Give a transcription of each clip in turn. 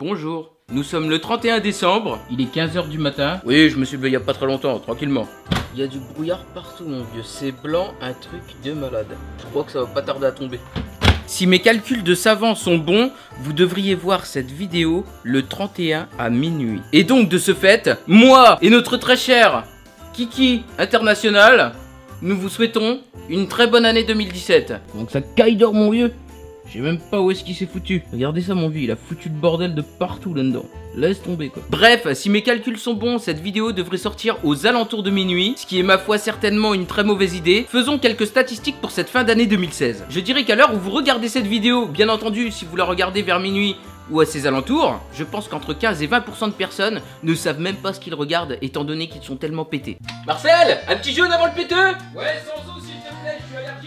bonjour. Nous sommes le 31 décembre, il est 15 h du matin. Oui, je me suis levé il y a pas très longtemps, tranquillement. Il y a du brouillard partout mon vieux, c'est blanc, un truc de malade. Je crois que ça va pas tarder à tomber. Si mes calculs de savant sont bons, vous devriez voir cette vidéo le 31 à minuit. Et donc de ce fait, moi et notre très cher Kiki International, nous vous souhaitons une très bonne année 2017. Donc ça caille d'or mon vieux. Je sais même pas où est-ce qu'il s'est foutu. Regardez ça mon vieux, il a foutu le bordel de partout là-dedans. Laisse tomber quoi. Bref, si mes calculs sont bons, cette vidéo devrait sortir aux alentours de minuit, ce qui est ma foi certainement une très mauvaise idée. Faisons quelques statistiques pour cette fin d'année 2016. Je dirais qu'à l'heure où vous regardez cette vidéo, bien entendu si vous la regardez vers minuit ou à ses alentours, je pense qu'entre 15 et 20% de personnes ne savent même pas ce qu'ils regardent étant donné qu'ils sont tellement pétés. Marcel, un petit jaune avant le péteux? Ouais, sans eau s'il te plaît, je suis allergique.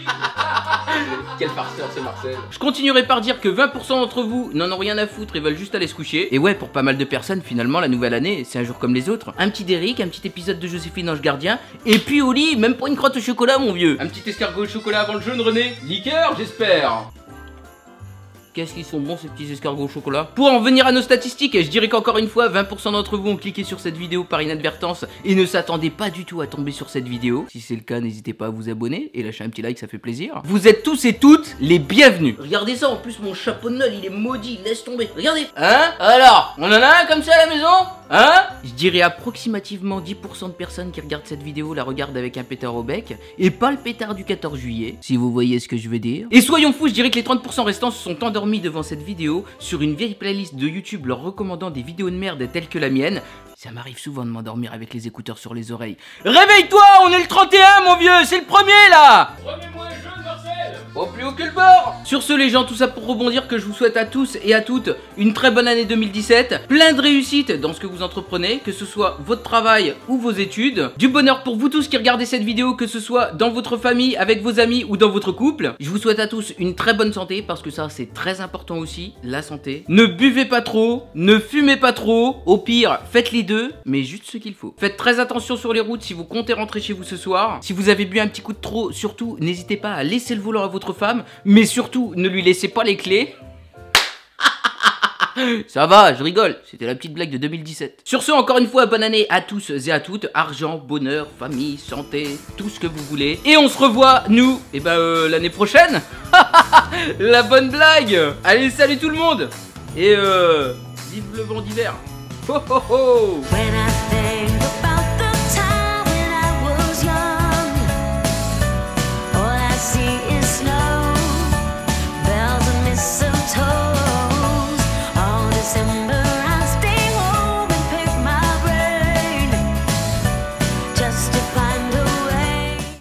Quel farceur ce Marcel. Je continuerai par dire que 20% d'entre vous n'en ont rien à foutre et veulent juste aller se coucher. Et ouais, pour pas mal de personnes, finalement, la nouvelle année, c'est un jour comme les autres. Un petit Derrick, un petit épisode de Joséphine Ange Gardien, et puis au lit, même pas une crotte au chocolat, mon vieux. Un petit escargot au chocolat avant le jaune, René. Liqueur, j'espère. Qu'est-ce qu'ils sont bons ces petits escargots au chocolat. Pour en venir à nos statistiques, je dirais qu'encore une fois 20% d'entre vous ont cliqué sur cette vidéo par inadvertance et ne s'attendaient pas du tout à tomber sur cette vidéo. Si c'est le cas, n'hésitez pas à vous abonner et lâcher un petit like, ça fait plaisir. Vous êtes tous et toutes les bienvenus. Regardez ça, en plus mon chapeau de Noël il est maudit, laisse tomber. Regardez. Hein? Alors, on en a un comme ça à la maison? Hein? Je dirais approximativement 10% de personnes qui regardent cette vidéo la regardent avec un pétard au bec et pas le pétard du 14 juillet, si vous voyez ce que je veux dire. Et soyons fous, je dirais que les 30% restants se sont endormis devant cette vidéo sur une vieille playlist de YouTube leur recommandant des vidéos de merde telles que la mienne. Ça m'arrive souvent de m'endormir avec les écouteurs sur les oreilles. Réveille-toi, on est le 31 mon vieux, c'est le premier là. Remets-moi le jaune Marcel. Au plus haut que le bord. Sur ce les gens, tout ça pour rebondir que je vous souhaite à tous et à toutes une très bonne année 2017. Plein de réussite dans ce que vous entreprenez, que ce soit votre travail ou vos études. Du bonheur pour vous tous qui regardez cette vidéo, que ce soit dans votre famille, avec vos amis ou dans votre couple. Je vous souhaite à tous une très bonne santé parce que ça c'est très important aussi, la santé. Ne buvez pas trop, ne fumez pas trop, au pire faites les deux, mais juste ce qu'il faut. Faites très attention sur les routes si vous comptez rentrer chez vous ce soir. Si vous avez bu un petit coup de trop, surtout n'hésitez pas à laisser le volant à votre femme, mais surtout ne lui laissez pas les clés. Ça va, je rigole, c'était la petite blague de 2017. Sur ce, encore une fois, bonne année à tous et à toutes. Argent, bonheur, famille, santé, tout ce que vous voulez. Et on se revoit, nous, l'année prochaine. La bonne blague. Allez, salut tout le monde. Et vive le vent d'hiver. Ho ho ho.